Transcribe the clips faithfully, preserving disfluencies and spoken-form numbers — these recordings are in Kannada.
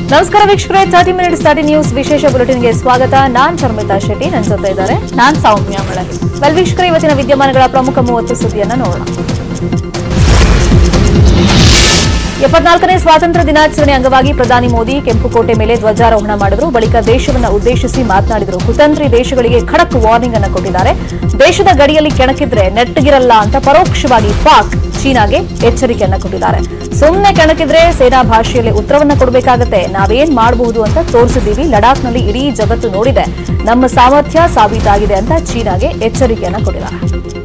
ನಮಸ್ಕಾರ ವೀಕ್ಷಕರೇ, ತರ್ಟಿ ಮಿನಿಟ್ಸ್ ತರ್ಟಿ ನ್ಯೂಸ್ ವಿಶೇಷ ಬುಲೆಟಿನ್ಗೆ ಸ್ವಾಗತ. ನಾನ್ ಶರ್ಮಿತಾ ಶೆಟ್ಟಿ, ನನ್ನ ಜೊತೆ ಇದ್ದಾರೆ ನಾನ್ ಸೌಮ್ಯ ಮಳಲಿ. ವೆಲ್ ವೀಕ್ಷಕರೇ, ಇವತ್ತಿನ ವಿದ್ಯಮಾನಗಳ ಪ್ರಮುಖ ಮೂವತ್ತು ಸುದ್ದಿಯನ್ನು ನೋಡೋಣ. ಎಪ್ಪತ್ನಾಲ್ಕನೇ ಸ್ವಾತಂತ್ರ್ಯ ದಿನಾಚರಣೆ ಅಂಗವಾಗಿ ಪ್ರಧಾನಿ ಮೋದಿ ಕೆಂಪುಕೋಟೆ ಮೇಲೆ ಧ್ವಜಾರೋಹಣ ಮಾಡಿದರು. ಬಳಿಕ ದೇಶವನ್ನು ಉದ್ದೇಶಿಸಿ ಮಾತನಾಡಿದರು. ಕುತಂತ್ರಿ ದೇಶಗಳಿಗೆ ಖಡಕ್ ವಾರ್ನಿಂಗ್ ಅನ್ನು ಕೊಟ್ಟಿದ್ದಾರೆ. ದೇಶದ ಗಡಿಯಲ್ಲಿ ಕೆಣಕಿದ್ರೆ ನೆಟ್ಟಗಿರಲ್ಲ ಅಂತ ಪರೋಕ್ಷವಾಗಿ ಪಾಕ್ ಚೀನಾಗೆ ಎಚ್ಚರಿಕೆಯನ್ನ ಕೊಟ್ಟಿದ್ದಾರೆ. ಸುಮ್ಮನೆ ಕೆಣಕಿದ್ರೆ ಸೇನಾ ಭಾಷೆಯಲ್ಲಿ ಉತ್ತರವನ್ನ ಕೊಡಬೇಕಾಗತ್ತೆ. ನಾವೇನ್ ಮಾಡಬಹುದು ಅಂತ ತೋರಿಸಿದ್ದೀವಿ. ಲಡಾಖ್ನಲ್ಲಿ ಇಡೀ ಜಗತ್ತು ನೋಡಿದೆ. ನಮ್ಮ ಸಾಮರ್ಥ್ಯ ಸಾಬೀತಾಗಿದೆ ಅಂತ ಚೀನಾಗೆ ಎಚ್ಚರಿಕೆಯನ್ನ ಕೊಟ್ಟಿದ್ದಾರೆ.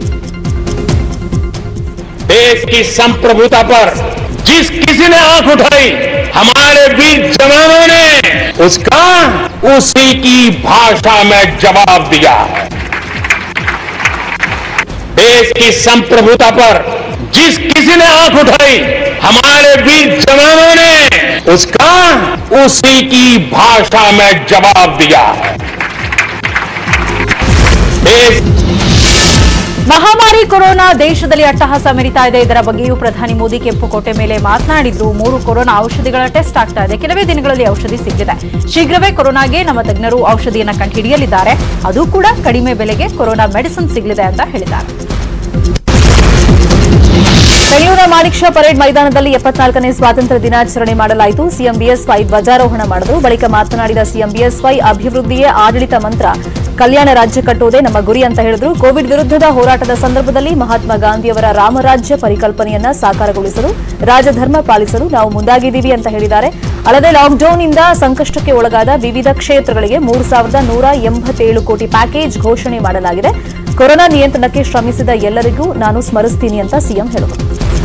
देश की संप्रभुता पर जिस किसी ने आंख उठाई, हमारे वीर जवानों ने उसका उसी की भाषा में जवाब दिया है। देश की संप्रभुता पर जिस किसी ने आंख उठाई, हमारे वीर जवानों ने उसका उसी की भाषा में जवाब दिया है। देश ಮಹಾಮಾರಿ ಕೊರೋನಾ ದೇಶದಲ್ಲಿ ಅಟ್ಟಹಾಸ ಮೆರೀತಾ ಇದೆ. ಇದರ ಬಗ್ಗೆಯೂ ಪ್ರಧಾನಿ ಮೋದಿ ಕೆಂಪುಕೋಟೆ ಮೇಲೆ ಮಾತನಾಡಿದ್ರು. ಮೂರು ಕೊರೋನಾ ಔಷಧಿಗಳ ಟೆಸ್ಟ್ ಆಗ್ತಾ ಇದೆ. ಕೆಲವೇ ದಿನಗಳಲ್ಲಿ ಔಷಧಿ ಸಿಕ್ಕಿದೆ. ಶೀಘ್ರವೇ ಕೊರೋನಾಗೆ ನಮ್ಮ ತಜ್ಞರು ಔಷಧಿಯನ್ನು ಕಂಡುಹಿಡಿಯಲಿದ್ದಾರೆ. ಅದು ಕೂಡ ಕಡಿಮೆ ಬೆಲೆಗೆ ಕೊರೋನಾ ಮೆಡಿಸಿನ್ ಸಿಗಲಿದೆ ಅಂತ ಹೇಳಿದ್ದಾರೆ. ಬೆಂಗಳೂರಿನ ಮಾಣಿಕ್ ಷಾ ಪರೇಡ್ ಮೈದಾನದಲ್ಲಿ ಎಪ್ಪತ್ನಾಲ್ಕನೇ ಸ್ವಾತಂತ್ರ್ಯ ದಿನಾಚರಣೆ ಮಾಡಲಾಯಿತು. ಸಿಎಂ ಬಿಎಸ್ವೈ ಧ್ವಜಾರೋಹಣ ಮಾಡಿದರು. ಬಳಿಕ ಮಾತನಾಡಿದ ಸಿಎಂ ಬಿಎಸ್ವೈ, ಅಭಿವೃದ್ಧಿಯೇ ಆಡಳಿತ ಮಂತ್ರ, ಕಲ್ಯಾಣ ರಾಜ್ಯ ಕಟ್ಟುವುದೇ ನಮ್ಮ ಗುರಿ ಅಂತ ಹೇಳಿದ್ರು. ಕೋವಿಡ್ ವಿರುದ್ಧದ ಹೋರಾಟದ ಸಂದರ್ಭದಲ್ಲಿ ಮಹಾತ್ಮ ಗಾಂಧಿಯವರ ರಾಮರಾಜ್ಯ ಪರಿಕಲ್ಪನೆಯನ್ನ ಸಾಕಾರಗೊಳಿಸಲು ರಾಜಧರ್ಮ ಪಾಲಿಸಲು ನಾವು ಮುಂದಾಗಿದ್ದೀವಿ ಅಂತ ಹೇಳಿದ್ದಾರೆ. ಅಲ್ಲದೆ ಲಾಕ್ಡೌನ್ನಿಂದ ಸಂಕಷ್ಟಕ್ಕೆ ಒಳಗಾದ ವಿವಿಧ ಕ್ಷೇತ್ರಗಳಿಗೆ ಮೂರು ಸಾವಿರದ ನೂರ ಎಂಬತ್ತೇಳು ಕೋಟಿ ಪ್ಯಾಕೇಜ್ ಘೋಷಣೆ ಮಾಡಲಾಗಿದೆ. ಕೊರೋನಾ ನಿಯಂತ್ರಣಕ್ಕೆ ಶ್ರಮಿಸಿದ ಎಲ್ಲರಿಗೂ ನಾನು ಸ್ಮರಿಸ್ತೀನಿ ಅಂತ ಸಿಎಂ ಹೇಳಿದರು.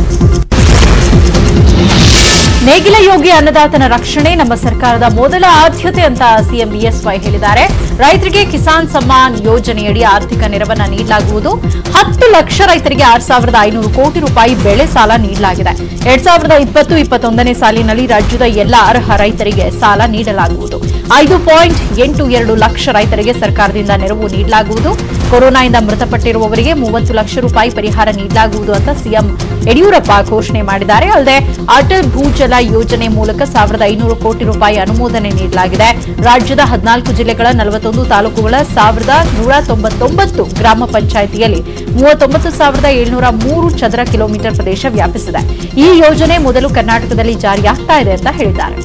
ನೇಗಿಲ ಯೋಗಿ ಅನ್ನದಾತನ ರಕ್ಷಣೆ ನಮ್ಮ ಸರ್ಕಾರದ ಮೊದಲ ಆದ್ಯತೆ ಅಂತ ಸಿಎಂ ಬಿಎಸ್ವೈ ಹೇಳಿದ್ದಾರೆ. ರೈತರಿಗೆ ಕಿಸಾನ್ ಸಮ್ಮಾನ್ ಯೋಜನೆಯಡಿ ಆರ್ಥಿಕ ನೆರವನ್ನ ನೀಡಲಾಗುವುದು. ಹತ್ತು ಲಕ್ಷ ರೈತರಿಗೆ ಆರು ಸಾವಿರದ ಐನೂರು ಕೋಟಿ ರೂಪಾಯಿ ಬೆಳೆ ಸಾಲ ನೀಡಲಾಗಿದೆ. ಎರಡ್ ಸಾವಿರದ ಇಪ್ಪತ್ತು ಇಪ್ಪತ್ತೊಂದನೇ ಸಾಲಿನಲ್ಲಿ ರಾಜ್ಯದ ಎಲ್ಲ ಅರ್ಹ ರೈತರಿಗೆ ಸಾಲ ನೀಡಲಾಗುವುದು. ಐದು ಪಾಯಿಂಟ್ ಎಂಟು ಎರಡು ಲಕ್ಷ ರೈತರಿಗೆ ಸರ್ಕಾರದಿಂದ ನೆರವು ನೀಡಲಾಗುವುದು. ಕೊರೋನಾದಿಂದ ಮೃತಪಟ್ಟಿರುವವರಿಗೆ ಮೂವತ್ತು ಲಕ್ಷ ರೂಪಾಯಿ ಪರಿಹಾರ ನೀಡಲಾಗುವುದು ಅಂತ ಸಿಎಂ ಯಡಿಯೂರಪ್ಪ ಘೋಷಣೆ ಮಾಡಿದ್ದಾರೆ. ಅಲ್ಲದೆ ಅಟಲ್ ಭೂಜಲ ಯೋಜನೆ ಮೂಲಕ ಸಾವಿರದ ಐನೂರು ಕೋಟಿ ರೂಪಾಯಿ ಅನುಮೋದನೆ ನೀಡಲಾಗಿದೆ. ರಾಜ್ಯದ ಹದಿನಾಲ್ಕು ಜಿಲ್ಲೆಗಳ ನಲವತ್ತೊಂದು ತಾಲೂಕುಗಳ ಸಾವಿರದ ನೂರ ತೊಂಬತ್ತೊಂಬತ್ತು ಗ್ರಾಮ ಪಂಚಾಯಿತಿಯಲ್ಲಿ ಮೂವತ್ತೊಂಬತ್ತು ಸಾವಿರದ ಏಳ್ನೂರ ಮೂರು ಚದರ ಕಿಲೋಮೀಟರ್ ಪ್ರದೇಶ ವ್ಯಾಪಿಸಿದೆ. ಈ ಯೋಜನೆ ಮೊದಲು ಕರ್ನಾಟಕದಲ್ಲಿ ಜಾರಿಯಾಗ್ತಾ ಇದೆ ಅಂತ ಹೇಳಿದ್ದಾರೆ.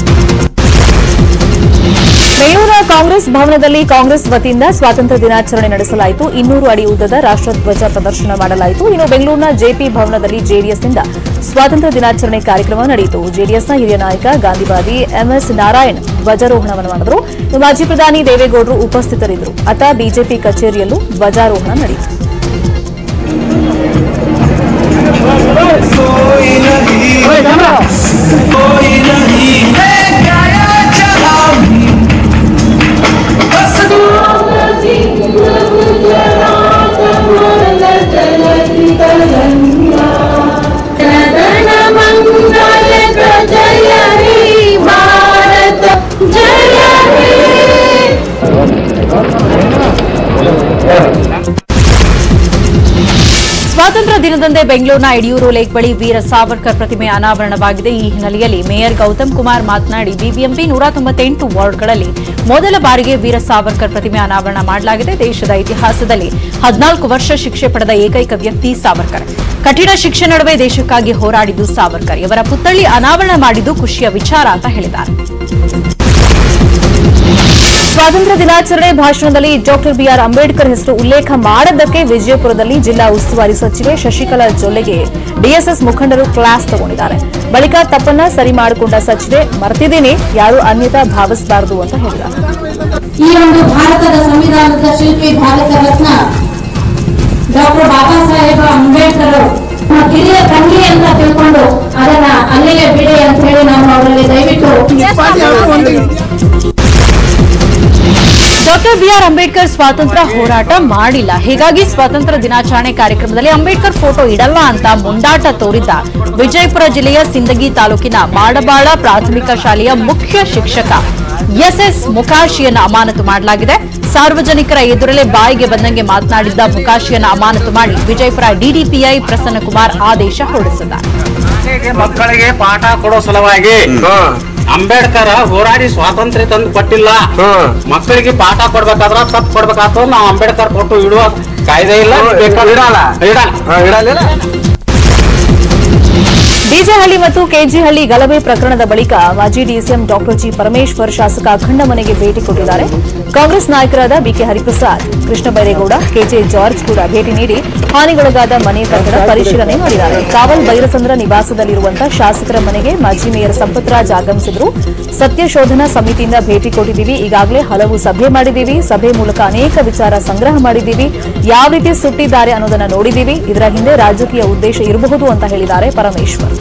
ಬೆಂಗಳೂರಿನ ಕಾಂಗ್ರೆಸ್ ಭವನದಲ್ಲಿ ಕಾಂಗ್ರೆಸ್ ವತಿಯಿಂದ ಸ್ವಾತಂತ್ರ್ಯ ದಿನಾಚರಣೆ ನಡೆಸಲಾಯಿತು. ಇನ್ನೂರು ಅಡಿ ಉದ್ದದ ರಾಷ್ಟ್ರಧ್ವಜ ಪ್ರದರ್ಶನ ಮಾಡಲಾಯಿತು. ಇನ್ನು ಬೆಂಗಳೂರಿನ ಜೆಪಿ ಭವನದಲ್ಲಿ ಜೆಡಿಎಸ್ನಿಂದ ಸ್ವಾತಂತ್ರ್ಯ ದಿನಾಚರಣೆ ಕಾರ್ಯಕ್ರಮ ನಡೆಯಿತು. ಜೆಡಿಎಸ್ನ ಹಿರಿಯ ನಾಯಕ ಗಾಂಧಿವಾದಿ ಎಂಎಸ್ ನಾರಾಯಣ್ ಧ್ವಜಾರೋಹಣ ಮಾಡಿದರು. ಮಾಜಿ ಪ್ರಧಾನಿ ದೇವೇಗೌಡರು ಉಪಸ್ಥಿತರಿದ್ದರು. ಅತ ಬಿಜೆಪಿ ಕಚೇರಿಯಲ್ಲೂ ಧ್ವಜಾರೋಹಣ ನಡೆಯಿತು. ಸ್ವಾತಂತ್ರ್ಯ ದಿನದಂದೇ ಬೆಂಗಳೂರಿನ ಯಡಿಯೂರು ಲೇಕ್ ಬಳಿ ವೀರ ಸಾವರ್ಕರ್ ಪ್ರತಿಮೆ ಅನಾವರಣವಾಗಿದೆ. ಈ ಹಿನ್ನೆಲೆಯಲ್ಲಿ ಮೇಯರ್ ಗೌತಮ್ ಕುಮಾರ್ ಮಾತನಾಡಿ, ಬಿಬಿಎಂಪಿ ನೂರ ತೊಂಬತ್ತೆಂಟು ವಾರ್ಡ್ಗಳಲ್ಲಿ ಮೊದಲ ಬಾರಿಗೆ ವೀರ ಸಾವರ್ಕರ್ ಪ್ರತಿಮೆ ಅನಾವರಣ ಮಾಡಲಾಗಿದೆ. ದೇಶದ ಇತಿಹಾಸದಲ್ಲಿ ಹದಿನಾಲ್ಕು ವರ್ಷ ಶಿಕ್ಷೆ ಪಡೆದ ಏಕೈಕ ವ್ಯಕ್ತಿ ಸಾವರ್ಕರ್. ಕಠಿಣ ಶಿಕ್ಷೆ ನಡುವೆ ದೇಶಕ್ಕಾಗಿ ಹೋರಾಡಿದ್ದು ಸಾವರ್ಕರ್. ಇವರ ಪುತ್ಥಳಿ ಅನಾವರಣ ಮಾಡಿದ್ದು ಖುಷಿಯ ವಿಚಾರ ಅಂತ ಹೇಳಿದ್ದಾರೆ. ಸ್ವಾತಂತ್ರ್ಯ ದಿನಾಚರಣೆ ಭಾಷಣದಲ್ಲಿ ಡಾಕ್ಟರ್ ಬಿಆರ್ ಅಂಬೇಡ್ಕರ್ ಹೆಸರು ಉಲ್ಲೇಖ ಮಾಡದ್ದಕ್ಕೆ ವಿಜಯಪುರದಲ್ಲಿ ಜಿಲ್ಲಾ ಉಸ್ತುವಾರಿ ಸಚಿವೆ ಶಶಿಕಲಾ ಜೊಲ್ಲೆಗೆ ಡಿಎಸ್ಎಸ್ ಮುಖಂಡರು ಕ್ಲಾಸ್ ತಗೊಂಡಿದ್ದಾರೆ. ಬಳಿಕ ತಪ್ಪನ್ನ ಸರಿ ಮಾಡಿಕೊಂಡ ಸಚಿವೆ, ಮರ್ತಿದ್ದೀನಿ, ಯಾರು ಅನ್ಯತಾ ಭಾವಿಸಬಾರದು ಅಂತ ಹೇಳಿದ್ದಾರೆ. ಈ ಒಂದು ಭಾರತದ ಸಂವಿಧಾನದ ಶಿಲ್ಪಿ, ಭಾರತ ರತ್ನ ಡಾಕ್ಟರ್ ಬಾಬಾ ಸಾಹೇಬ್ ಅಂಬೇಡ್ಕರ್ ಹಿರಿಯ ತಂಗಿ ಅಂತ ತಿಳ್ಕೊಂಡು ಅದನ್ನ ಅಲ್ಲಿಯೇ ಬಿಡಿ ಅಂತ ಹೇಳಿ ನಾವು ಅವರಲ್ಲಿ ದಯವಿಟ್ಟು ಡಾಕ್ಟರ್ ಬಿಆರ್ ಅಂಬೇಡ್ಕರ್ ಸ್ವಾತಂತ್ರ್ಯ ಹೋರಾಟ ಮಾಡಿಲ್ಲ, ಹೀಗಾಗಿ ಸ್ವಾತಂತ್ರ್ಯ ದಿನಾಚರಣೆ ಕಾರ್ಯಕ್ರಮದಲ್ಲಿ ಅಂಬೇಡ್ಕರ್ ಫೋಟೋ ಇಡಲ್ಲ ಅಂತ ಮುಂದಾಟ ತೋರಿದ್ದ ವಿಜಯಪುರ ಜಿಲ್ಲೆಯ ಸಿಂದಗಿ ತಾಲೂಕಿನ ಮಾಡಬಾಳ ಪ್ರಾಥಮಿಕ ಶಾಲೆಯ ಮುಖ್ಯ ಶಿಕ್ಷಕ ಎಸ್ಎಸ್ ಮುಕಾಶಿಯನ್ನು ಅಮಾನತು ಮಾಡಲಾಗಿದೆ. ಸಾರ್ವಜನಿಕರ ಎದುರಲ್ಲೇ ಬಾಯಿಗೆ ಬಂದಂಗೆ ಮಾತನಾಡಿದ್ದ ಮುಕಾಶಿಯನ್ನು ಅಮಾನತು ಮಾಡಿ ವಿಜಯಪುರ ಡಿಡಿಪಿಐ ಪ್ರಸನ್ನಕುಮಾರ್ ಆದೇಶ ಹೊರಡಿಸಿದ್ದಾರೆ. ಮಕ್ಕಳಿಗೆ ಪಾಠ ಕೊಡೋ ಸಲುವಾಗಿ ಅಂಬೇಡ್ಕರ್ ಹೋರಾಡಿ ಸ್ವಾತಂತ್ರ್ಯ ತಂದು ಕೊಟ್ಟಿಲ್ಲ, ಮಕ್ಕಳಿಗೆ ಪಾಠ ಕೊಡ್ಬೇಕಾದ್ರ ತಪ್ಪು ಕೊಡ್ಬೇಕಾಗ್ತದ. ನಾವು ಅಂಬೇಡ್ಕರ್ ಕೊಟ್ಟು ಇಡುವ ಕಾಯ್ದೆ ಇಲ್ಲ, ಇಡಲ್ಲ. ಡಿಜೆಹಳ್ಳಿ ಮತ್ತು ಕೆಜಿಹಳ್ಳಿ ಗಲಭೆ ಪ್ರಕರಣದ ಬಳಿಕ ಮಾಜಿ ಡಿಸಿಎಂ ಡಾಕ್ಟರ್ ಜಿ ಪರಮೇಶ್ವರ್ ಶಾಸಕ ಅಖಂಡ ಮನೆಗೆ ಭೇಟಿ ಕೊಟ್ಟಿದ್ದಾರೆ. ಕಾಂಗ್ರೆಸ್ ನಾಯಕರಾದ BK Hariprasad, Krishna Byregowda, KJ George ಕೂಡ ಭೇಟಿ ನೀಡಿ ಹಾನಿಗೊಳಗಾದ ಮನೆ ಕಟ್ಟಡ ಪರಿಶೀಲನೆ ಮಾಡಿದ್ದಾರೆ. ಕಾವಲ್ ಬೈರಸಂದ್ರ ನಿವಾಸದಲ್ಲಿರುವಂತಹ ಶಾಸಕರ ಮನೆಗೆ ಮಾಜಿ ಮೇಯರ್ ಸಂಪತ್ರಾಜ್ ಆಗಮಿಸಿದ್ರು. ಸತ್ಯಶೋಧನಾ ಸಮಿತಿಯಿಂದ ಭೇಟಿ ಕೊಟ್ಟಿದ್ದೀವಿ, ಈಗಾಗಲೇ ಹಲವು ಸಭೆ ಮಾಡಿದ್ದೀವಿ, ಸಭೆ ಮೂಲಕ ಅನೇಕ ವಿಚಾರ ಸಂಗ್ರಹ ಮಾಡಿದ್ದೀವಿ, ಯಾವ ರೀತಿ ಸುಟ್ಟಿದ್ದಾರೆ ಅನ್ನೋದನ್ನ ನೋಡಿದ್ದೀವಿ, ಇದರ ಹಿಂದೆ ರಾಜಕೀಯ ಉದ್ದೇಶ ಇರಬಹುದು ಅಂತ ಹೇಳಿದ್ದಾರೆ ಪರಮೇಶ್ವರ್.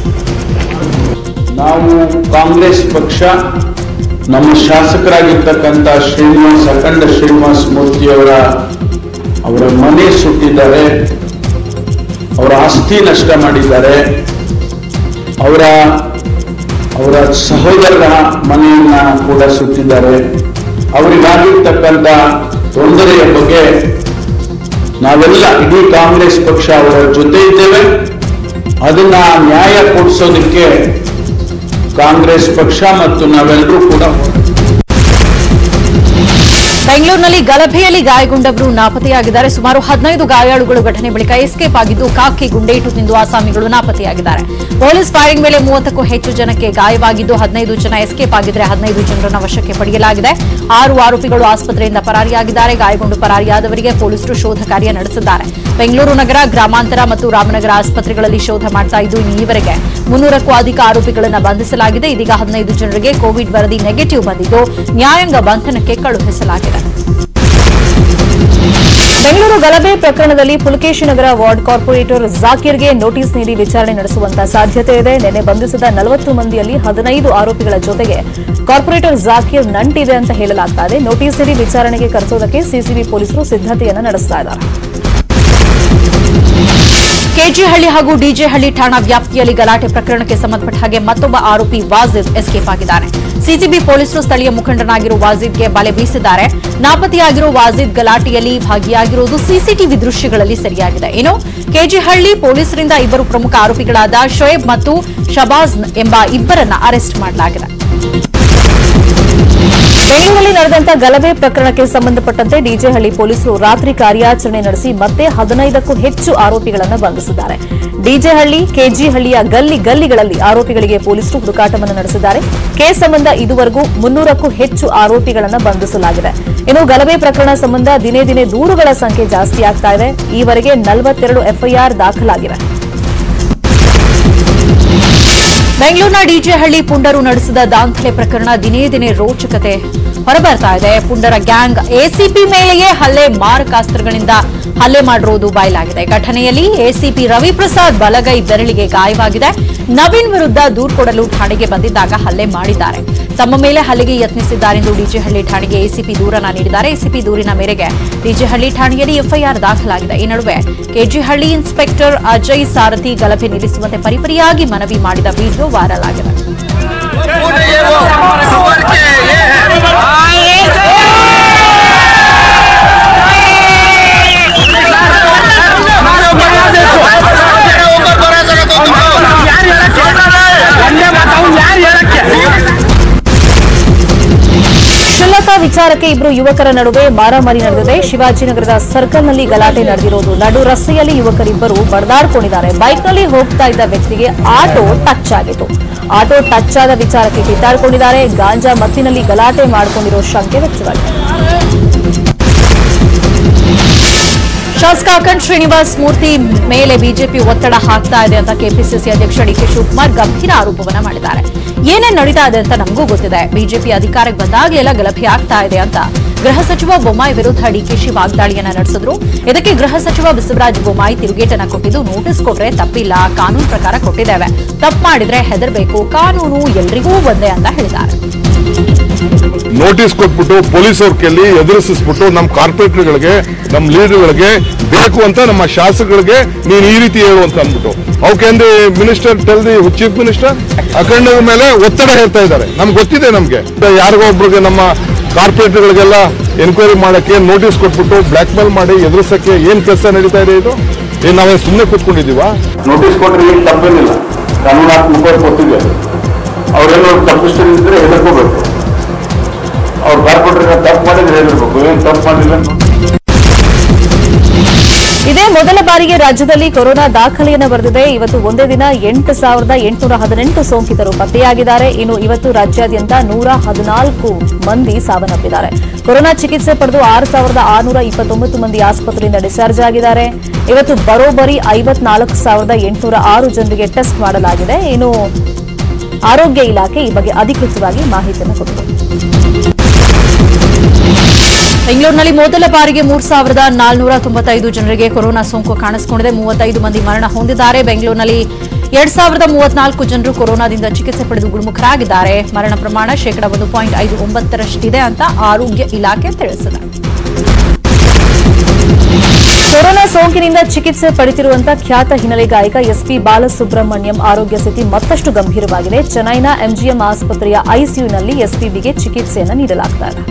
ನಾವು ಕಾಂಗ್ರೆಸ್ ಪಕ್ಷ ನಮ್ಮ ಶಾಸಕರಾಗಿರ್ತಕ್ಕಂಥ ಶ್ರೀನಿವಾಸ್ ಅಖಂಡ ಶ್ರೀನಿವಾಸ ಮೂರ್ತಿಯವರ ಅವರ ಮನೆ ಸುಟ್ಟಿದ್ದಾರೆ, ಅವರ ಆಸ್ತಿ ನಷ್ಟ ಮಾಡಿದ್ದಾರೆ, ಅವರ ಅವರ ಸಹೋದರರ ಮನೆಯನ್ನ ಕೂಡ ಸುಟ್ಟಿದ್ದಾರೆ. ಅವರಿಗಾಗಿರ್ತಕ್ಕಂಥ ತೊಂದರೆಯ ಬಗ್ಗೆ ನಾವೆಲ್ಲ ಇಡೀ ಕಾಂಗ್ರೆಸ್ ಪಕ್ಷ ಅವರ ಜೊತೆ ಇದ್ದೇವೆ. ಅದನ್ನ ನ್ಯಾಯ ಕೊಡಿಸೋದಕ್ಕೆ ಕಾಂಗ್ರೆಸ್ ಪಕ್ಷ ಮತ್ತು ನಾವೆಲ್ಲರೂ ಕೂಡ. ಬೆಂಗಳೂರಿನಲ್ಲಿ ಗಲಭೆಯಲ್ಲಿ ಗಾಯಗೊಂಡವರು ನಾಪತ್ತೆಯಾಗಿದ್ದಾರೆ. ಸುಮಾರು ಹದಿನೈದು ಗಾಯಾಳುಗಳು ಘಟನೆ ಬಳಿಕ ಎಸ್ಕೇಪ್ ಆಗಿದ್ದು, ಕಾಕಿ ಗುಂಡೇಟು ತಿಂದು ಆಸಾಮಿಗಳು ನಾಪತ್ತೆಯಾಗಿದ್ದಾರೆ. ಪೊಲೀಸ್ ಫೈರಿಂಗ್ ವೇಳೆ ಮೂವತ್ತಕ್ಕೂ ಹೆಚ್ಚು ಜನಕ್ಕೆ ಗಾಯವಾಗಿದ್ದು, ಹದಿನೈದು ಜನ ಎಸ್ಕೇಪ್ ಆಗಿದ್ರೆ ಹದಿನೈದು ಜನರನ್ನ ವಶಕ್ಕೆ ಪಡೆಯಲಾಗಿದೆ. ಆರು ಆರೋಪಿಗಳು ಆಸ್ಪತ್ರೆಯಿಂದ ಪರಾರಿಯಾಗಿದ್ದಾರೆ. ಗಾಯಗೊಂಡು ಪರಾರಿಯಾದವರಿಗೆ ಪೊಲೀಸರು ಶೋಧ ಕಾರ್ಯ ನಡೆಸಿದ್ದಾರೆ. ಬೆಂಗಳೂರು ನಗರ, ಗ್ರಾಮಾಂತರ ಮತ್ತು ರಾಮನಗರ ಆಸ್ಪತ್ರೆಗಳಲ್ಲಿ ಶೋಧ ಮಾಡ್ತಾ ಇದ್ದು, ಈವರೆಗೆ ಮುನ್ನೂರಕ್ಕೂ ಅಧಿಕ ಆರೋಪಿಗಳನ್ನು ಬಂಧಿಸಲಾಗಿದೆ. ಇದೀಗ ಹದಿನೈದು ಜನರಿಗೆ ಕೋವಿಡ್ ವರದಿ ನೆಗೆಟಿವ್ ಬಂದಿದ್ದು, ನ್ಯಾಯಾಂಗ ಬಂಧನಕ್ಕೆ ಕಳುಹಿಸಲಾಗಿದೆ. ಬೆಂಗಳೂರು ಗಲಭೆ ಪ್ರಕರಣದಲ್ಲಿ ಪುಲಕೇಶಿನಗರ ವಾರ್ಡ್ ಕಾರ್ಪೊರೇಟರ್ ಜಾಕೀರ್ಗೆ ನೋಟಿಸ್ ನೀಡಿ ವಿಚಾರಣೆ ನಡೆಸುವಂತ ಸಾಧ್ಯತೆ ಇದೆ. ನಿನ್ನೆ ಬಂಧಿಸಿದ ನಲವತ್ತು ಮಂದಿಯಲ್ಲಿ ಹದಿನೈದು ಆರೋಪಿಗಳ ಜೊತೆಗೆ ಕಾರ್ಪೊರೇಟರ್ ಜಾಕೀರ್ ನಂಟಿದೆ ಅಂತ ಹೇಳಲಾಗ್ತಾ ಇದೆ. ನೋಟಿಸ್ ನೀಡಿ ವಿಚಾರಣೆಗೆ ಕರೆಸೋದಕ್ಕೆ ಸಿಸಿಬಿ ಪೊಲೀಸರು ಸಿದ್ದತೆಯನ್ನು ನಡೆಸ್ತಾ ಇದ್ದಾರೆ. ಕೆಜಿಹಳ್ಳಿ ಹಾಗೂ ಡಿಜೆಹಳ್ಳಿ ಠಾಣಾ ವ್ಯಾಪ್ತಿಯಲ್ಲಿ ಗಲಾಟೆ ಪ್ರಕರಣಕ್ಕೆ ಸಂಬಂಧಪಟ್ಟ ಹಾಗೆ ಮತ್ತೊಬ್ಬ ಆರೋಪಿ ವಾಜಿದ್ ಎಸ್ಕೇಪ್ ಆಗಿದ್ದಾನೆ. ಸಿಸಿಬಿ ಪೊಲೀಸರು ಸ್ಥಳೀಯ ಮುಖಂಡನಾಗಿರುವ ವಾಜಿದ್ಗೆ ಬಲೆ ಬೀಸಿದ್ದಾರೆ. ನಾಪತ್ತೆಯಾಗಿರುವ ವಾಜಿದ್ ಗಲಾಟೆಯಲ್ಲಿ ಭಾಗಿಯಾಗಿರುವುದು ಸಿಸಿಟಿವಿ ದೃಶ್ಯಗಳಲ್ಲಿ ಸರಿಯಾಗಿದೆ. ಇನ್ನು ಕೆಜಿಹಳ್ಳಿ ಪೊಲೀಸರಿಂದ ಇಬ್ಬರು ಪ್ರಮುಖ ಆರೋಪಿಗಳಾದ ಶೋಯಬ್ ಮತ್ತು ಶಬಾಜ್ ಎಂಬ ಇಬ್ಬರನ್ನ ಅರೆಸ್ಟ್ ಮಾಡಲಾಗಿದೆ. ಬೆಂಗಳೂರಿನಲ್ಲಿ ನಡೆದಂತಹ ಗಲಭೆ ಪ್ರಕರಣಕ್ಕೆ ಸಂಬಂಧಪಟ್ಟಂತೆ ಡಿಜೆಹಳ್ಳಿ ಪೊಲೀಸರು ರಾತ್ರಿ ಕಾರ್ಯಾಚರಣೆ ನಡೆಸಿ ಮತ್ತೆ ಹದಿನೈದಕ್ಕೂ ಹೆಚ್ಚು ಆರೋಪಿಗಳನ್ನು ಬಂಧಿಸಿದ್ದಾರೆ. ಡಿಜೆಹಳ್ಳಿ, ಕೆಜಿಹಳ್ಳಿಯ ಗಲ್ಲಿ ಗಲ್ಲಿಗಳಲ್ಲಿ ಆರೋಪಿಗಳಿಗೆ ಪೊಲೀಸರು ಹುಡುಕಾಟವನ್ನು ನಡೆಸಿದ್ದಾರೆ. ಕೇಸ್ ಸಂಬಂಧ ಇದುವರೆಗೂ ಮುನ್ನೂರಕ್ಕೂ ಹೆಚ್ಚು ಆರೋಪಿಗಳನ್ನು ಬಂಧಿಸಲಾಗಿದೆ. ಇನ್ನು ಗಲಭೆ ಪ್ರಕರಣ ಸಂಬಂಧ ದಿನೇ ದಿನೇ ದೂರುಗಳ ಸಂಖ್ಯೆ ಜಾಸ್ತಿಯಾಗ್ತಾ ಇದೆ. ಈವರೆಗೆ ನಲವತ್ತೆರಡು ಎಫ್ಐಆರ್ ದಾಖಲಾಗಿವೆ. ಬೆಂಗಳೂರಿನ ಡಿಜೆಹಳ್ಳಿ ಪುಂಡರು ನಡೆಸಿದ ದಾಂಧಲೆ ಪ್ರಕರಣ ದಿನೇ ದಿನೇ ರೋಚಕತೆ ಹೊರಬರ್ತಾ ಇದೆ. ಪುಂಡರ ಗ್ಯಾಂಗ್ ಎಸಿಪಿ ಮೇಲೆಯೇ ಹಲ್ಲೆ, ಮಾರಕಾಸ್ತ್ರಗಳಿಂದ ಹಲ್ಲೆ ಮಾಡಿರುವುದು ಬಯಲಾಗಿದೆ. ಘಟನೆಯಲ್ಲಿ ಎಸಿಪಿ ರವಿಪ್ರಸಾದ್ ಬಲಗೈ ಬೆರಳಿಗೆ ಗಾಯವಾಗಿದೆ. ನವೀನ್ ವಿರುದ್ಧ ದೂರು ಕೊಡಲು ಠಾಣೆಗೆ ಬಂದಿದ್ದಾಗ ಹಲ್ಲೆ ಮಾಡಿದ್ದಾರೆ. ತಮ್ಮ ಮೇಲೆ ಹಲ್ಲೆಗೆ ಯತ್ನಿಸಿದ್ದಾರೆಂದು ಡಿಜೆಹಳ್ಳಿ ಠಾಣೆಗೆ ಎಸಿಪಿ ದೂರನ್ನ ನೀಡಿದ್ದಾರೆ. ಎಸಿಪಿ ದೂರಿನ ಮೇರೆಗೆ ಡಿಜೆಹಳ್ಳಿ ಠಾಣೆಯಲ್ಲಿ ಎಫ್ಐಆರ್ ದಾಖಲಾಗಿದೆ. ಈ ನಡುವೆ ಕೆಜಿಹಳ್ಳಿ ಇನ್ಸ್ಪೆಕ್ಟರ್ ಅಜಯ್ ಸಾರಥಿ ಗಲಭೆ ನಿಲ್ಲಿಸುವಂತೆ ಪರಿಪರಿಯಾಗಿ ಮನವಿ ಮಾಡಿದ ವಿಡಿಯೋ ವೈರಲ್ ಆಗಿದೆ. ಶ್ರೀಲಂಕಾ ವಿಚಾರಕ್ಕೆ ಇಬ್ಬರು ಯುವಕರ ನಡುವೆ ಮಾರಾಮಾರಿ ನಡೆದಿದೆ. ಶಿವಾಜಿನಗರದ ಸರ್ಕಲ್ನಲ್ಲಿ ಗಲಾಟೆ ನಡೆದಿರೋದು. ನಡು ರಸ್ತೆಯಲ್ಲಿ ಯುವಕರಿಬ್ಬರು ಬಡದಾಡಿಕೊಂಡಿದ್ದಾರೆ. ಬೈಕ್ನಲ್ಲಿ ಹೋಗ್ತಾ ಇದ್ದ ವ್ಯಕ್ತಿಗೆ ಆಟೋ ಟಚ್ ಆಗಿತ್ತು. ಆಟೋ ಟಚ್ ಆದ ವಿಚಾರಕ್ಕೆ ಕಿತ್ತಾಡಿಕೊಂಡಿದ್ದಾರೆ. ಗಾಂಜಾ ಮತ್ತಿನಲ್ಲಿ ಗಲಾಟೆ ಮಾಡಿಕೊಂಡಿರೋ ಶಂಕೆ ವ್ಯಕ್ತವಾಗಿದೆ. ಶಾಸಕ ಅಖಂಡ್ ಶ್ರೀನಿವಾಸ್ ಮೂರ್ತಿ ಮೇಲೆ ಬಿಜೆಪಿ ಒತ್ತಡ ಹಾಕ್ತಾ ಇದೆ ಅಂತ ಕೆಪಿಸಿಸಿ ಅಧ್ಯಕ್ಷ ಡಿಕೆ ಶಿವಕುಮಾರ್ ಗಂಭೀರ ಆರೋಪವನ್ನ ಮಾಡಿದ್ದಾರೆ. ಏನೇನ್ ನಡೀತಾ ಇದೆ ಅಂತ ನಮಗೂ ಗೊತ್ತಿದೆ. ಬಿಜೆಪಿ ಅಧಿಕಾರಕ್ಕೆ ಬಂದಾಗಲೆಲ್ಲ ಗಲಭೆ ಆಗ್ತಾ ಇದೆ ಅಂತ ಗೃಹ ಸಚಿವ ಬೊಮ್ಮಾಯಿ ವಿರುದ್ಧ ಡಿಕೆಶಿ ವಾಗ್ದಾಳಿಯನ್ನ ನಡೆಸಿದ್ರು. ಇದಕ್ಕೆ ಗೃಹ ಸಚಿವ ಬಸವರಾಜ ಬೊಮ್ಮಾಯಿ ತಿರುಗೇಟನ್ನ ಕೊಟ್ಟಿದ್ದು, ನೋಟಿಸ್ ಕೊಟ್ರೆ ತಪ್ಪಿಲ್ಲ, ಕಾನೂನು ಪ್ರಕಾರ ಕೊಟ್ಟಿದ್ದೇವೆ, ತಪ್ಪು ಮಾಡಿದ್ರೆ ಹೆದರ್ಬೇಕು, ಕಾನೂನು ಎಲ್ರಿಗೂ ಒಂದೇ ಅಂತ ಹೇಳಿದ್ದಾರೆ. ನೋಟಿಸ್ ಕೊಟ್ಬಿಟ್ಟು ಪೊಲೀಸವ್ರ ಕೈಲಿ ಎದುರಿಸಿಸ್ಬಿಟ್ಟು ನಮ್ಮ ಕಾರ್ಪೊರೇಟರ್ಗಳಿಗೆ, ನಮ್ಮ ಲೀಡರ್ಗಳಿಗೆ ಬೇಕು ಅಂತ ನಮ್ಮ ಶಾಸಕರಿಗೆ ನೀನು ಈ ರೀತಿ ಹೇಳು ಅಂತ ಅಂದ್ಬಿಟ್ಟು how can the minister tell the chief minister? ಅಖಂಡರ ಮೇಲೆ ಒತ್ತಡ ಹೇಳ್ತಾ ಇದ್ದಾರೆ. ನಮ್ಗೆ ಗೊತ್ತಿದೆ. ನಮ್ಗೆ ಯಾರಿಗೋ ಒಬ್ರಿಗೆ ನಮ್ಮ ಕಾರ್ಪೊರೇಟರ್ಗಳಿಗೆಲ್ಲ ಎನ್ಕ್ವೈರಿ ಮಾಡಕ್ಕೆ ನೋಟಿಸ್ ಕೊಟ್ಬಿಟ್ಟು ಬ್ಲಾಕ್ ಮೇಲ್ ಮಾಡಿ ಎದುರಿಸಕ್ಕೆ ಏನ್ ಕೆಲಸ ನಡೀತಾ ಇದೆ ಇದು? ಏನ್ ನಾವೇ ಸುಮ್ಮನೆ ಕೂತ್ಕೊಂಡಿದೀವ? ನೋಟಿಸ್ ಕೊಟ್ಟರೆ ಏನು ತಪ್ಪೇನಿಲ್ಲ, ಕಾನೂನಾತ್ಮಕವಾಗಿ ಕೊಟ್ಟಿದೆ. ಅವ್ರೇನಾದ್ರು ತಪ್ಪಿಸ್ತಿದ್ರೆ ಹೆದರ್ಕೋಬೇಕು. ಅವ್ರು ಕಾರ್ಪೊರೇಟರ್ ತಪ್ಪು ಮಾಡಿದ್ರೆ ಹೆದರ್ಬೇಕು, ಏನ್ ತಪ್ಪು ಮಾಡಿಲ್ಲ. ಇದೇ ಮೊದಲ ಬಾರಿಗೆ ರಾಜ್ಯದಲ್ಲಿ ಕೊರೋನಾ ದಾಖಲೆಯನ್ನು ಬರೆದಿದೆ. ಇವತ್ತು ಒಂದೇ ದಿನ ಎಂಟು ಸಾವಿರದ ಎಂಟುನೂರ ಹದಿನೆಂಟು ಸೋಂಕಿತರು ಪತ್ತೆಯಾಗಿದ್ದಾರೆ. ಇನ್ನು ಇವತ್ತು ರಾಜ್ಯಾದ್ಯಂತ ನೂರ ಹದಿನಾಲ್ಕು ಮಂದಿ ಸಾವನ್ನಪ್ಪಿದ್ದಾರೆ. ಕೊರೋನಾ ಚಿಕಿತ್ಸೆ ಪಡೆದು ಆರು ಸಾವಿರದ ಆರುನೂರ ಇಪ್ಪತ್ತೊಂಬತ್ತು ಮಂದಿ ಆಸ್ಪತ್ರೆಯಿಂದ ಡಿಸ್ಚಾರ್ಜ್ ಆಗಿದ್ದಾರೆ. ಇವತ್ತು ಬರೋಬ್ಬರಿ ಐವತ್ನಾಲ್ಕು ಸಾವಿರದ ಎಂಟುನೂರ ಆರು ಜನರಿಗೆ ಟೆಸ್ಟ್ ಮಾಡಲಾಗಿದೆ. ಇನ್ನು ಆರೋಗ್ಯ ಇಲಾಖೆ ಈ ಬಗ್ಗೆ ಅಧಿಕೃತವಾಗಿ ಮಾಹಿತಿಯನ್ನು ಕೊಟ್ಟಿದೆ. ಬೆಂಗಳೂರಿನಲ್ಲಿ ಮೊದಲ ಬಾರಿಗೆ ಮೂರು ಸಾವಿರದ ನಾಲ್ನೂರ ತೊಂಬತ್ತೈದು ಜನರಿಗೆ ಕೊರೋನಾ ಸೋಂಕು ಕಾಣಿಸಿಕೊಂಡಿದೆ. ಮೂವತ್ತೈದು ಮಂದಿ ಮರಣ ಹೊಂದಿದ್ದಾರೆ. ಬೆಂಗಳೂರಿನಲ್ಲಿ ಎರಡ್ ಸಾವಿರದ ಮೂವತ್ನಾಲ್ಕು ಜನರು ಕೊರೋನಾದಿಂದ ಚಿಕಿತ್ಸೆ ಪಡೆದು ಗುಣಮುಖರಾಗಿದ್ದಾರೆ. ಮರಣ ಪ್ರಮಾಣ ಶೇಕಡ ಒಂದು ಪಾಯಿಂಟ್ ಐದು ಒಂಬತ್ತರಷ್ಟಿದೆ ಅಂತ ಆರೋಗ್ಯ ಇಲಾಖೆ ತಿಳಿಸಿದೆ. ಕೊರೋನಾ ಸೋಂಕಿನಿಂದ ಚಿಕಿತ್ಸೆ ಪಡೆದಿರುವಂತಹ ಖ್ಯಾತ ಹಿನ್ನೆಲೆ ಗಾಯಕ ಎಸ್ಪಿ ಬಾಲಸುಬ್ರಹ್ಮಣ್ಯಂ ಆರೋಗ್ಯ ಸ್ಥಿತಿ ಮತ್ತಷ್ಟು ಗಂಭೀರವಾಗಿದೆ. ಚೆನ್ನೈನ ಎಂಜಿಎಂ ಆಸ್ಪತ್ರೆಯ ಐಸಿಯುನಲ್ಲಿ ಎಸ್ಪಿಬಿಗೆ ಚಿಕಿತ್ಸೆಯನ್ನು ನೀಡಲಾಗುತ್ತಿದೆ.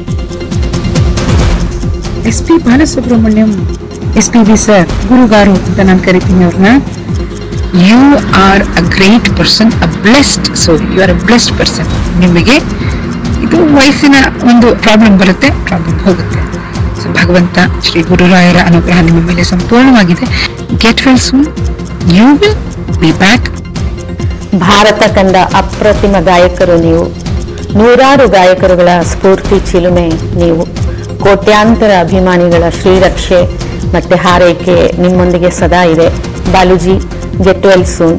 S P Balasubrahmanyam S P B sir ಗುರುಗಾರು ಅಂತ ನಾನು ಕರಿತೀನಿ ಅವ್ರನ್ನ. You are a great person, a blessed soul, you are a blessed person. ನಿಮಗೆ ಇದು ವಯಸ್ಸಿನ ಒಂದು ಪ್ರಾಬ್ಲಮ್ ಬರುತ್ತೆ, ಪ್ರಾಬ್ಲಮ್ ಹೋಗುತ್ತೆ. ಸೊ ಭಗವಂತ ಶ್ರೀ ಗುರುರಾಯರ ಅನುಗ್ರಹ ನಿಮ್ಮ ಮೇಲೆ ಸಂಪೂರ್ಣವಾಗಿದೆ. Get well soon, you will be back. Bharata ಕಂಡ ಅಪ್ರತಿಮ ಗಾಯಕರು ನೀವು. ನೂರಾರು ಗಾಯಕರುಗಳ ಸ್ಫೂರ್ತಿ ಚಿಲುಮೆ ನೀವು. ಕೋಟ್ಯಾಂತರ ಅಭಿಮಾನಿಗಳ ಶ್ರೀರಕ್ಷೆ ಮತ್ತೆ ಹಾರೈಕೆ ನಿಮ್ಮೊಂದಿಗೆ ಸದಾ ಇದೆ. Baluji, get well soon.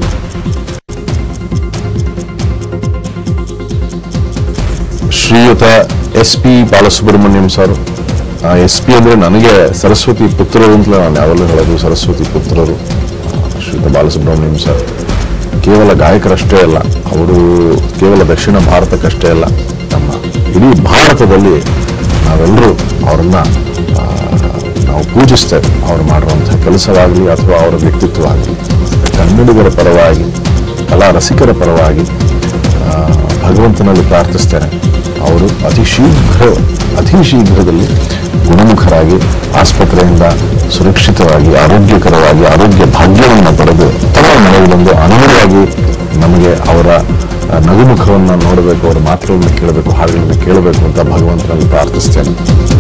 ಶ್ರೀಯುತ S P Balasubrahmanyam sir. S P ಅಂದ್ರೆ ನನಗೆ ಸರಸ್ವತಿ ಪುತ್ರರು ಅಂತಲೇ ನಾನು ಯಾವಾಗಲೂ ಹೇಳೋದು. ಸರಸ್ವತಿ ಪುತ್ರರು ಶ್ರೀಯುತ ಬಾಲಸುಬ್ರಹ್ಮಣ್ಯಂ ಸರ್ ಕೇವಲ ಗಾಯಕರಷ್ಟೇ ಅಲ್ಲ, ಅವರು ಕೇವಲ ದಕ್ಷಿಣ ಭಾರತಕ್ಕಷ್ಟೇ ಅಲ್ಲ, ನಮ್ಮ ಇಡೀ ಭಾರತದಲ್ಲಿ ನಾವೆಲ್ಲರೂ ಅವರನ್ನ ನಾವು ಪೂಜಿಸ್ತೇವೆ. ಅವರು ಮಾಡುವಂತಹ ಕೆಲಸವಾಗಲಿ ಅಥವಾ ಅವರ ವ್ಯಕ್ತಿತ್ವವಾಗಲಿ. ಕನ್ನಡಿಗರ ಪರವಾಗಿ, ಕಲಾ ರಸಿಕರ ಪರವಾಗಿ ಭಗವಂತನಲ್ಲಿ ಪ್ರಾರ್ಥಿಸ್ತೇನೆ. ಅವರು ಅತಿ ಶೀಘ್ರ ಅತಿ ಶೀಘ್ರದಲ್ಲಿ ಗುಣಮುಖರಾಗಿ ಆಸ್ಪತ್ರೆಯಿಂದ ಸುರಕ್ಷಿತವಾಗಿ ಆರೋಗ್ಯಕರವಾಗಿ ಆರೋಗ್ಯ ಭಾಗ್ಯವನ್ನು ಪಡೆದು ತಮ್ಮ ಮನೆಗೆ ಬಂದು ಆನಂದವಾಗಿ ನಮಗೆ ಅವರ ನಗುಮುಖವನ್ನು ನೋಡಬೇಕು, ಅವರ ಮಾತುಗಳನ್ನು ಕೇಳಬೇಕು, ಹಾಡುಗಳನ್ನು ಕೇಳಬೇಕು ಅಂತ ಭಗವಂತನಲ್ಲಿ ಪ್ರಾರ್ಥಿಸ್ತೇನೆ.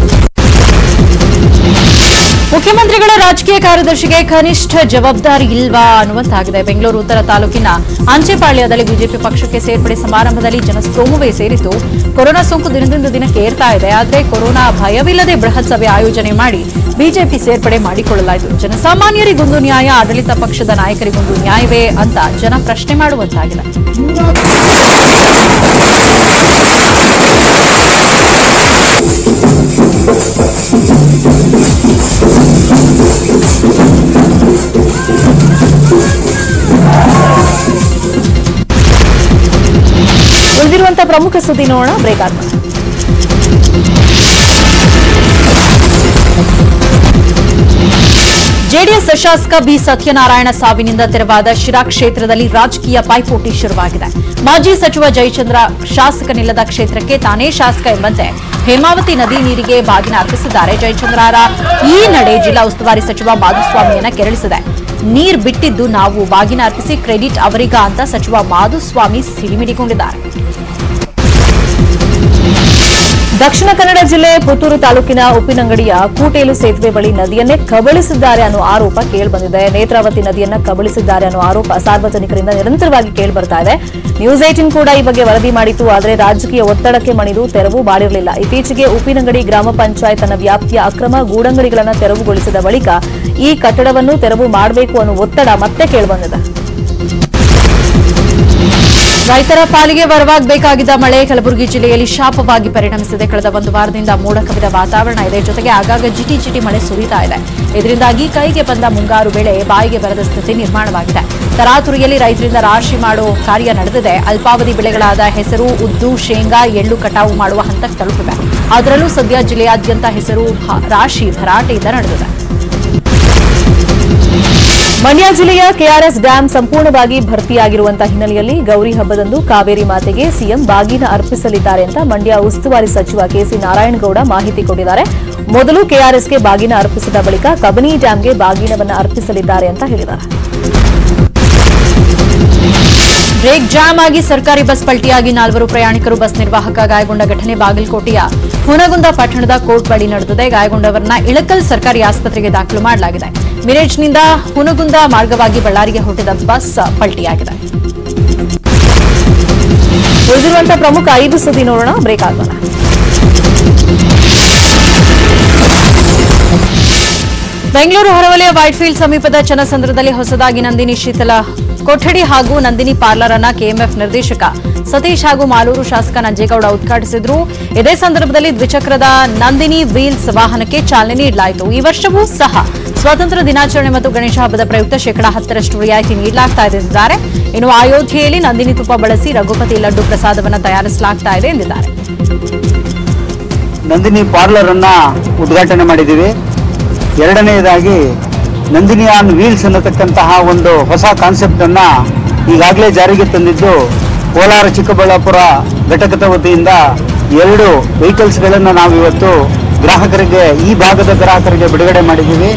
ಮುಖ್ಯಮಂತ್ರಿಗಳ ರಾಜಕೀಯ ಕಾರ್ಯದರ್ಶಿಗೆ ಕನಿಷ್ಠ ಜವಾಬ್ದಾರಿ ಇಲ್ವಾ ಅನ್ನುವಂತಾಗಿದೆ. ಬೆಂಗಳೂರು ಉತ್ತರ ತಾಲೂಕಿನ ಅಂಚೆಪಾಳ್ಯದಲ್ಲಿ ಬಿಜೆಪಿ ಪಕ್ಷಕ್ಕೆ ಸೇರ್ಪಡೆ ಸಮಾರಂಭದಲ್ಲಿ ಜನಸ್ತೋಮವೇ ಸೇರಿತು. ಕೊರೋನಾ ಸೋಂಕು ದಿನದಿಂದ ದಿನಕ್ಕೆ ಏರ್ತಾ ಇದೆ. ಆದರೆ ಕೊರೋನಾ ಭಯವಿಲ್ಲದೆ ಬೃಹತ್ ಸಭೆ ಆಯೋಜನೆ ಮಾಡಿ ಬಿಜೆಪಿ ಸೇರ್ಪಡೆ ಮಾಡಿಕೊಳ್ಳಲಾಯಿತು. ಜನಸಾಮಾನ್ಯರಿಗೊಂದು ನ್ಯಾಯ, ಆಡಳಿತ ಪಕ್ಷದ ನಾಯಕರಿಗೊಂದು ನ್ಯಾಯವೇ ಅಂತ ಜನ ಪ್ರಶ್ನೆ ಮಾಡುವಂತಾಗಿದೆ. ಉಳಿದಿರುವಂತಹ ಪ್ರಮುಖ ಸುದ್ದಿ ನೋಡೋಣ, ಬ್ರೇಕ್ ಆದ್ಮೇಲೆ. ಜೆಡಿಎಸ್ ಶಾಸಕ ಬಿ ಸತ್ಯನಾರಾಯಣ ಸಾವಿನಿಂದ ತೆರವಾದ ಶಿರಾ ಕ್ಷೇತ್ರದಲ್ಲಿ ರಾಜಕೀಯ ಪೈಪೋಟಿ ಶುರುವಾಗಿದೆ. ಮಾಜಿ ಸಚಿವ ಜಯಚಂದ್ರ ಶಾಸಕನಿಲ್ಲದ ಕ್ಷೇತ್ರಕ್ಕೆ ತಾನೇ ಶಾಸಕ ಎಂಬಂತೆ ಹೇಮಾವತಿ ನದಿ ನೀರಿಗೆ ಬಾಗಿನ ಅರ್ಪಿಸಿದ್ದಾರೆ. ಜಯಚಂದ್ರರ ಈ ನಡೆ ಜಿಲ್ಲಾ ಉಸ್ತುವಾರಿ ಸಚಿವ ಮಾಧುಸ್ವಾಮಿಯನ್ನ ಕೆರಳಿಸಿದೆ. ನೀರ್ ಬಿಟ್ಟಿದ್ದು ನಾವು, ಬಾಗಿನ ಅರ್ಪಿಸಿ ಕ್ರೆಡಿಟ್ ಅವರಿಗ ಅಂತ ಸಚಿವ ಮಾಧುಸ್ವಾಮಿ ಸಿಡಿಮಿಡಿಕೊಂಡಿದ್ದಾರೆ. ದಕ್ಷಿಣ ಕನ್ನಡ ಜಿಲ್ಲೆ ಪುತ್ತೂರು ತಾಲೂಕಿನ ಉಪ್ಪಿನಂಗಡಿಯ ಕೂಟೇಲು ಸೇತುವೆ ಬಳಿ ನದಿಯನ್ನೇ ಕಬಳಿಸಿದ್ದಾರೆ ಅನ್ನೋ ಆರೋಪ ಕೇಳಿಬಂದಿದೆ. ನೇತ್ರಾವತಿ ನದಿಯನ್ನ ಕಬಳಿಸಿದ್ದಾರೆ ಅನ್ನೋ ಆರೋಪ ಸಾರ್ವಜನಿಕರಿಂದ ನಿರಂತರವಾಗಿ ಕೇಳಿಬರ್ತಾ ಇದೆ. ನ್ಯೂಸ್ ಏಟೀನ್ ಕೂಡ ಈ ಬಗ್ಗೆ ವರದಿ ಮಾಡಿತ್ತು. ಆದರೆ ರಾಜಕೀಯ ಒತ್ತಡಕ್ಕೆ ಮಣಿದು ತೆರವು ಮಾಡಿರಲಿಲ್ಲ. ಇತ್ತೀಚೆಗೆ ಉಪ್ಪಿನಂಗಡಿ ಗ್ರಾಮ ಪಂಚಾಯತ್ ತನ್ನ ವ್ಯಾಪ್ತಿಯ ಅಕ್ರಮ ಗೂಡಂಗಡಿಗಳನ್ನು ತೆರವುಗೊಳಿಸಿದ ಬಳಿಕ ಈ ಕಟ್ಟಡವನ್ನು ತೆರವು ಮಾಡಬೇಕು ಅನ್ನೋ ಒತ್ತಡ ಮತ್ತೆ ಕೇಳಿಬಂದಿದೆ. ರೈತರ ಪಾಲಿಗೆ ವರವಾಗಬೇಕಾಗಿದ್ದ ಮಳೆ ಕಲಬುರಗಿ ಜಿಲ್ಲೆಯಲ್ಲಿ ಶಾಪವಾಗಿ ಪರಿಣಮಿಸಿದೆ. ಕಳೆದ ಒಂದು ವಾರದಿಂದ ಮೋಡ ಕವಿದ ವಾತಾವರಣ ಇದೆ. ಜೊತೆಗೆ ಆಗಾಗ ಜಿಟಿ ಜಿಟಿ ಮಳೆ ಸುರಿತಾ ಇದೆ. ಇದರಿಂದಾಗಿ ಕೈಗೆ ಬಂದ ಮುಂಗಾರು ಬೆಳೆ ಬಾಯಿಗೆ ಬರದ ಸ್ಥಿತಿ ನಿರ್ಮಾಣವಾಗಿದೆ. ತರಾತುರಿಯಲ್ಲಿ ರೈತರಿಂದ ರಾಶಿ ಮಾಡುವ ಕಾರ್ಯ ನಡೆದಿದೆ. ಅಲ್ಪಾವಧಿ ಬೆಳೆಗಳಾದ ಹೆಸರು, ಉದ್ದು, ಶೇಂಗಾ, ಎಳ್ಳು ಕಟಾವು ಮಾಡುವ ಹಂತಕ್ಕೆ ತಲುಪಿವೆ. ಅದರಲ್ಲೂ ಸದ್ಯ ಜಿಲ್ಲೆಯಾದ್ಯಂತ ಹೆಸರು ರಾಶಿ ಭರಾಟೆಯಿಂದ ನಡೆದಿದೆ. ಮಂಡ್ಯ ಜಿಲ್ಲೆಯ ಕೆಆರ್ಎಸ್ ಡ್ಯಾಂ ಸಂಪೂರ್ಣವಾಗಿ ಭರ್ತಿಯಾಗಿರುವಂತಹ ಹಿನ್ನೆಲೆಯಲ್ಲಿ ಗೌರಿ ಹಬ್ಬದಂದು ಕಾವೇರಿ ಮಾತೆಗೆ ಸಿಎಂ ಬಾಗಿನ ಅರ್ಪಿಸಲಿದ್ದಾರೆ ಅಂತ ಮಂಡ್ಯ ಉಸ್ತುವಾರಿ ಸಚಿವ ಕೆಸಿ ನಾರಾಯಣಗೌಡ ಮಾಹಿತಿ ಕೊಟ್ಟಿದ್ದಾರೆ. ಮೊದಲು ಕೆಆರ್ಎಸ್ಗೆ ಬಾಗಿನ ಅರ್ಪಿಸಿದ ಬಳಿಕ ಕಬಿನಿ ಡ್ಯಾಂಗೆ ಬಾಗಿನವನ್ನು ಅರ್ಪಿಸಲಿದ್ದಾರೆ ಅಂತ ಹೇಳಿದ್ದಾರೆ. ಬ್ರೇಕ್ ಜಾಮ್ ಆಗಿ ಸರ್ಕಾರಿ ಬಸ್ ಪಲ್ಟಿಯಾಗಿ ನಾಲ್ವರು ಪ್ರಯಾಣಿಕರು ಬಸ್ ನಿರ್ವಾಹಕ ಗಾಯಗೊಂಡ ಘಟನೆ ಬಾಗಲಕೋಟೆಯ ಹುನಗುಂದ ಪಟ್ಟಣದ ಕೋರ್ಟ್ ಬಳಿ ನಡೆದಿದೆ. ಗಾಯಗೊಂಡವರನ್ನ ಇಳಕಲ್ ಸರ್ಕಾರಿ ಆಸ್ಪತ್ರೆಗೆ ದಾಖಲು ಮಾಡಲಾಗಿದೆ. ಮಿರೇಜ್ನಿಂದ ಹುನಗುಂದ ಮಾರ್ಗವಾಗಿ ಬಳ್ಳಾರಿಗೆ ಹೊರಟಿದ ಬಸ್ ಪಲ್ಟಿಯಾಗಿದೆ. ಉಳಿದಿರುವಂತಹ ಪ್ರಮುಖ ಐದು ಸುದ್ದಿ ನೋಡೋಣ, ಬ್ರೇಕ್ ಆಗೋಣ. ಬೆಂಗಳೂರು ಹೊರವಲಯ ವೈಟ್ಫೀಲ್ಡ್ ಸಮೀಪದ ಚನ್ನಸಂದ್ರದಲ್ಲಿ ಹೊಸದಾಗಿ ನಂದಿನಿ ಶೀತಲ ಕೊಠಡಿ ಹಾಗೂ ನಂದಿನಿ ಪಾರ್ಲರ್ ಅನ್ನ ಕೆಎಂಎಫ್ ನಿರ್ದೇಶಕ ಸತೀಶ್ ಹಾಗೂ ಮಾಲೂರು ಶಾಸಕ ನಂಜೇಗೌಡ ಉದ್ಘಾಟಿಸಿದ್ರು. ಇದೇ ಸಂದರ್ಭದಲ್ಲಿ ದ್ವಿಚಕ್ರದ ನಂದಿನಿ ವೀಲ್ಸ್ ವಾಹನಕ್ಕೆ ಚಾಲನೆ ನೀಡಲಾಯಿತು. ಈ ವರ್ಷವೂ ಸಹ ಸ್ವಾತಂತ್ರ್ಯ ದಿನಾಚರಣೆ ಮತ್ತು ಗಣೇಶ ಹಬ್ಬದ ಪ್ರಯುಕ್ತ ಶೇಕಡಾ ಹತ್ತರಷ್ಟು ರಿಯಾಯಿತಿ ನೀಡಲಾಗ್ತಾ ಇದೆ ಎಂದಿದ್ದಾರೆ. ಇನ್ನು ಅಯೋಧ್ಯೆಯಲ್ಲಿ ನಂದಿನಿ ತುಪ್ಪ ಬಳಸಿ ರಘುಪತಿ ಲಡ್ಡು ಪ್ರಸಾದವನ್ನು ತಯಾರಿಸಲಾಗ್ತಾ ಇದೆ ಎಂದಿದ್ದಾರೆ. ನಂದಿನಿ ಪಾರ್ಲರ್ ಅನ್ನ ಉದ್ಘಾಟನೆ ಮಾಡಿದ್ದೀವಿ. ಎರಡನೆಯದಾಗಿ ನಂದಿನಿ ಆನ್ ವೀಲ್ಸ್ ಅನ್ನತಕ್ಕಂತಹ ಒಂದು ಹೊಸ ಕಾನ್ಸೆಪ್ಟ್ ಅನ್ನ ಈಗಾಗಲೇ ಜಾರಿಗೆ ತಂದಿದ್ದು ಕೋಲಾರ ಚಿಕ್ಕಬಳ್ಳಾಪುರ ಘಟಕದ ವತಿಯಿಂದ ಎರಡು ವೆಹಿಕಲ್ಸ್ ಗಳನ್ನು ನಾವು ಇವತ್ತು ಗ್ರಾಹಕರಿಗೆ ಈ ಭಾಗದ ಗ್ರಾಹಕರಿಗೆ ಬಿಡುಗಡೆ ಮಾಡಿದ್ದೀವಿ.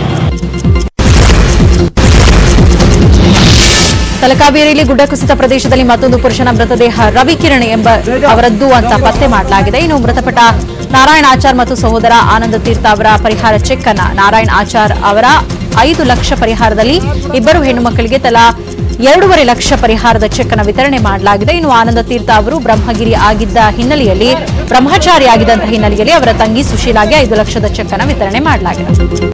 ತಲಕಾವೇರಿಯಲ್ಲಿ ಗುಡ್ಡ ಕುಸಿತ ಪ್ರದೇಶದಲ್ಲಿ ಮತ್ತೊಂದು ಪುರುಷನ ಮೃತದೇಹ ರವಿಕಿರಣ್ ಎಂಬ ಅವರದ್ದು ಅಂತ ಪತ್ತೆ ಮಾಡಲಾಗಿದೆ. ಇನ್ನು ಮೃತಪಟ್ಟ ನಾರಾಯಣ್ ಆಚಾರ್ ಮತ್ತು ಸಹೋದರ ಆನಂದ ತೀರ್ಥ ಅವರ ಪರಿಹಾರ ಚೆಕ್ ಅನ್ನ ನಾರಾಯಣ್ ಆಚಾರ್ ಅವರ ಐದು ಲಕ್ಷ ಪರಿಹಾರದಲ್ಲಿ ಇಬ್ಬರು ಹೆಣ್ಣು ಮಕ್ಕಳಿಗೆ ತಲಾ ಎರಡೂವರೆ ಲಕ್ಷ ಪರಿಹಾರದ ಚೆಕ್ ಅನ್ನು ವಿತರಣೆ ಮಾಡಲಾಗಿದೆ. ಇನ್ನು ಆನಂದ ತೀರ್ಥ ಅವರು ಬ್ರಹ್ಮಗಿರಿ ಆಗಿದ್ದ ಹಿನ್ನೆಲೆಯಲ್ಲಿ ಬ್ರಹ್ಮಚಾರಿ ಆಗಿದ್ದಂತಹ ಹಿನ್ನೆಲೆಯಲ್ಲಿ ಅವರ ತಂಗಿ ಸುಶೀಲಾಗೆ ಐದು ಲಕ್ಷದ ಚೆಕ್ ಅನ್ನು ವಿತರಣೆ ಮಾಡಲಾಗಿದೆ.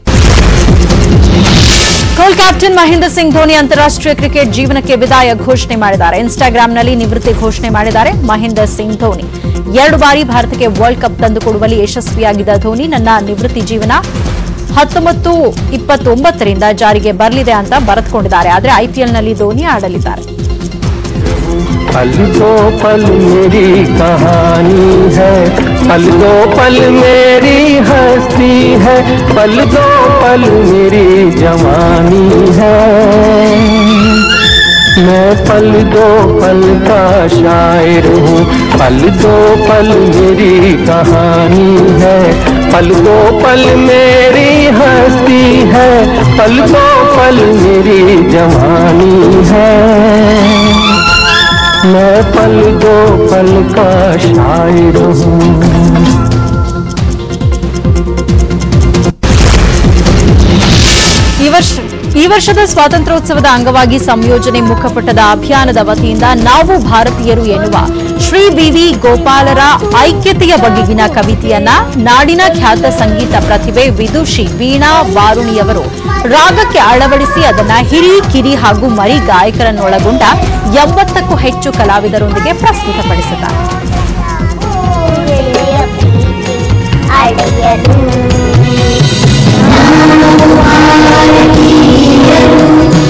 ಕೋಲ್ ಕ್ಯಾಪ್ಟನ್ ಮಹೇಂದ್ರ ಸಿಂಗ್ ಧೋನಿ ಅಂತಾರಾಷ್ಟ್ರೀಯ ಕ್ರಿಕೆಟ್ ಜೀವನಕ್ಕೆ ವಿದಾಯ ಘೋಷಣೆ ಮಾಡಿದ್ದಾರೆ. ಇನ್ಸ್ಟಾಗ್ರಾಂನಲ್ಲಿ ನಿವೃತ್ತಿ ಘೋಷಣೆ ಮಾಡಿದ್ದಾರೆ ಮಹೇಂದ್ರ ಸಿಂಗ್ ಧೋನಿ. ಎರಡು ಬಾರಿ ಭಾರತಕ್ಕೆ ವರ್ಲ್ಡ್ ಕಪ್ ತಂದುಕೊಡುವಲ್ಲಿ ಯಶಸ್ವಿಯಾಗಿದ್ದ ಧೋನಿ ನನ್ನ ನಿವೃತ್ತಿ ಜೀವನ ಹತ್ತೊಂಬತ್ತು ಇಪ್ಪತ್ತೊಂಬತ್ತರಿಂದ ಜಾರಿಗೆ ಬರಲಿದೆ ಅಂತ ಬರೆದುಕೊಂಡಿದ್ದಾರೆ. ಆದರೆ ಐಪಿಎಲ್ನಲ್ಲಿ ಧೋನಿ ಆಡಲಿದ್ದಾರೆ. पल दो पल मेरी कहानी है, पल दो पल मेरी हस्ती है, पल दो पल मेरी जवानी है। मैं पल दो पल का शायर हूँ, पल दो पल मेरी कहानी है, पल दो पल मेरी हस्ती है, पल दो पल मेरी जवानी है। मैं पल दो पल का शायर हूँ। ಈ ವರ್ಷ ಈ ವರ್ಷದ ಸ್ವಾತಂತ್ರ್ಯೋತ್ಸವದ ಅಂಗವಾಗಿ ಸಂಯೋಜನೆ ಮುಖಪಟ್ಟದ ಅಭಿಯಾನದ ವತಿಯಿಂದ ನಾವು ಭಾರತೀಯರು ಎನ್ನುವ ಶ್ರೀ ಬಿವಿ ಗೋಪಾಲರ ಐಕ್ಯತೆಯ ಬಗೆಗಿನ ಕವಿತೆಯನ್ನ ನಾಡಿನ ಖ್ಯಾತ ಸಂಗೀತ ಪ್ರತಿಭೆ ವಿದುಷಿ ವೀಣಾ ವಾರುಣಿಯವರು ರಾಗಕ್ಕೆ ಅಳವಡಿಸಿ ಅದನ್ನ ಹಿರಿ ಕಿರಿ ಹಾಗೂ ಮರಿ ಗಾಯಕರನ್ನೊಳಗೊಂಡ ಎಂಬತ್ತಕ್ಕೂ ಹೆಚ್ಚು ಕಲಾವಿದರೊಂದಿಗೆ ಪ್ರಸ್ತುತಪಡಿಸಿದ್ದಾರೆ. ಭಾರತೀಯರು